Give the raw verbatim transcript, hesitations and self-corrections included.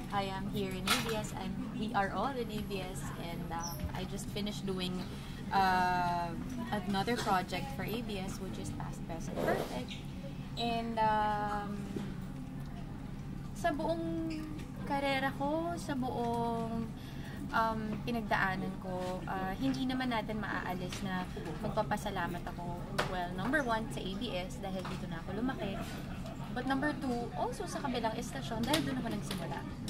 I am here in A B S, and we are all in A B S, and um, I just finished doing uh, another project for A B S, which is Past, Present, Perfect. And um, sa buong karera ko, sa buong um, pinagdaanan ko, uh, hindi naman natin maaalis na magpapasalamat ako. Well, number one, sa A B S, dahil dito na ako lumaki. But number two, also sa kabilang estasyon, dahil doon ako nagsimula.